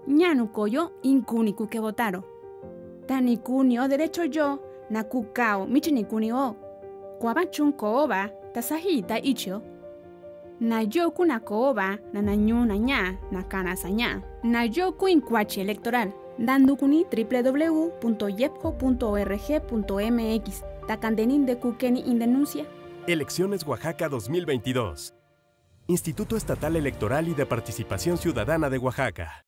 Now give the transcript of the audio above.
ñanu koyo inkuniku que votaro. Tanikuni o derecho yo, nakukao michinikuni o. Kwabachun kooba, tasahita ichio. Na yoku na kooba, na nanyu na ña, na kanasa ña. Na yoku incuachi electoral. Dandukuni www.yepco.org.mx. Takandenin de kukeni indenuncia. Elecciones Oaxaca 2022. Instituto Estatal Electoral y de Participación Ciudadana de Oaxaca.